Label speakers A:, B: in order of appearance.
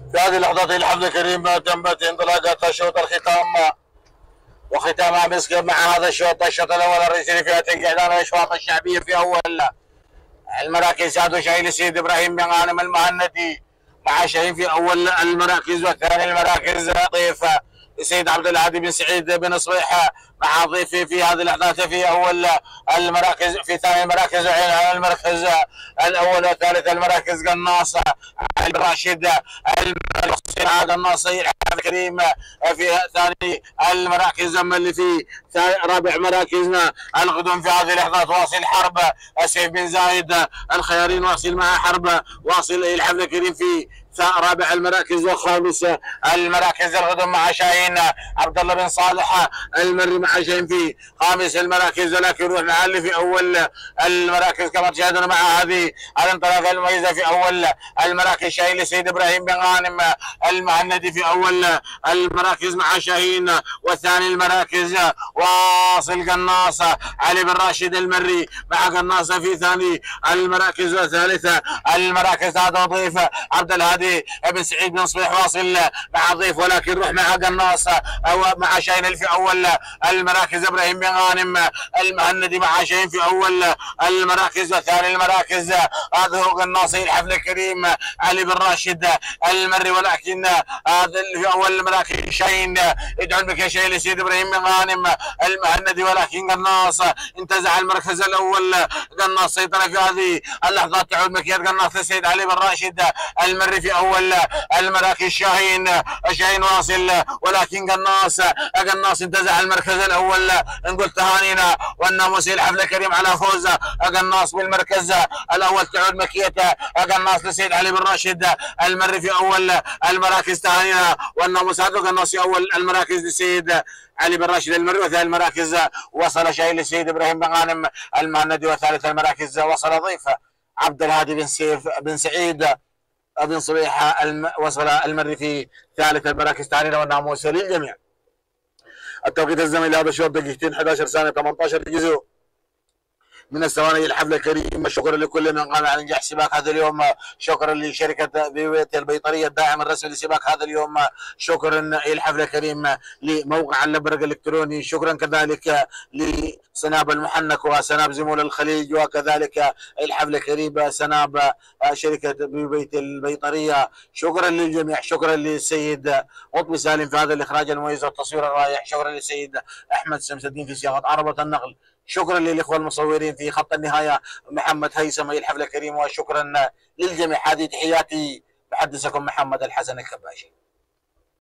A: في هذه اللحظات الحفل الكريم تمت انطلاقة الشوط الختام، وختامها مسك مع هذا الشوط الاول الرئيسي لفئة القعدان الاشواط الشعبيه في اول المراكز. سعد شايل سيد ابراهيم بن غانم المهندي مع شاهين في اول المراكز، والثاني المراكز ضيف سيد عبد الهادي بن سعيد بن صبيحه مع ضيفه في هذه اللحظات في اول المراكز. في ثاني المراكز المركز الاول والثالث المراكز قناص علي بن راشد قناصي الكريم في ثاني المراكز. اما اللي في رابع مراكزنا الغدوم في هذه اللحظات واصل حرب سيف بن زايد الخيارين، واصل مع حرب، واصل الحفل الكريم في رابع المراكز. وخامس المراكز الغدوم مع شاهين عبد الله بن صالح المري مع شاهين في خامس المراكز. ولكن نروح مع اللي في اول المراكز كما تشاهدون مع هذه الانطلاقه المميزه في اول المراكز. شاهين لسيد ابراهيم بن غانم المهندي في اول المراكز مع شاهين، والثاني المراكز واصل قناص علي بن راشد المري مع قناص في ثاني المراكز. وثالث المراكز هذا ضيف عبد الهادي بن سعيد بن صبيح واصل مع ضيف، ولكن روح مع قناص او مع شاهين في اول المراكز. ابراهيم بن غانم المهندي مع شاهين في اول المراكز. وثاني المراكز هذا هو قناصي الحفل الكريم علي بن راشد المري، ولكن هذا في اول المراكز شاهين يدعون بك يا شاهين لسيد ابراهيم بن غانم المهندي، ولكن قناص انتزع المركز الاول. قناص سيطر في هذه اللحظات، تعود مكيات قناص لسيد علي بن راشد المري في اول المراكز. شاهين واصل، ولكن قناص انتزع المركز الاول. نقول تهانينا والناموس الحفل الكريم على فوز قناص بالمركز الاول. تعود مكية قناص لسيد علي بن راشد المري في اول المراكز. تهانينا والناموس هذا قناص في اول المراكز لسيد علي بن راشد المري. وثاني المراكز وصل شاهين لسيد ابراهيم بن غانم المهندي. وثالث المراكز وصل ضيفه عبد الهادي بن سعيد بن صبيحه وصل المري في ثالث المراكز. تهانينا والناموس للجميع. التوقيت الزمني لهذا الشوط دقيقتين 11 ثانيه 18 جزء من الثواني الحفل الكريم. شكرا لكل من قام على نجاح سباق هذا اليوم. شكرا لشركه بيوت البيطريه الداعم الرسمي لسباق هذا اليوم. شكرا للحفل الكريم لموقع اللبرق الالكتروني. شكرا كذلك لسناب المحنك وسناب زمول الخليج، وكذلك الحفل الكريم سناب شركه بيوت البيطريه. شكرا للجميع. شكرا للسيد قطبي سالم في هذا الاخراج المميز والتصوير الرائع. شكرا للسيد احمد شمس الدين في صياغه عربه النقل. شكرا للاخوه المصورين في خط النهايه محمد هيثم الحفل الكريم. وشكرا للجميع. هذه تحياتي، محدثكم محمد الحسن الكباشي.